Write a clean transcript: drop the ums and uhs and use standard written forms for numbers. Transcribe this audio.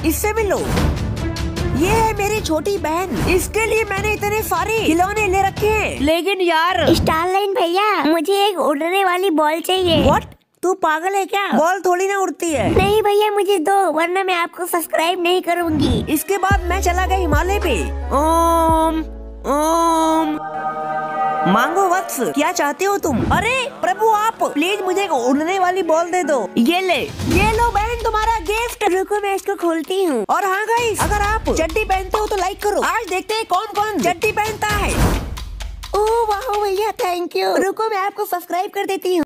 इससे मिलो। ये है मेरी छोटी बहन, इसके लिए मैंने इतने सारे खिलौने ले रखे हैं। लेकिन यार स्टारलाइन भैया, मुझे एक उड़ने वाली बॉल चाहिए। व्हाट? तू पागल है क्या? बॉल थोड़ी ना उड़ती है। नहीं भैया, मुझे दो, वरना मैं आपको सब्सक्राइब नहीं करूंगी। इसके बाद मैं चला गया हिमालय पे। ओम ओम। मांगो वत्स, क्या चाहते हो तुम? अरे प्रभु, आप प्लीज मुझे एक उड़ने वाली बॉल दे दो। ये लो बहन, तुम्हारा गिफ्ट। रुको मैं इसको खोलती हूँ। और हाँ गाइस, अगर आप चड्डी पहनते हो तो लाइक करो। आज देखते हैं कौन कौन चड्डी पहनता है। ओह वाह भैया, थैंक यू। रुको मैं आपको सब्सक्राइब कर देती हूँ।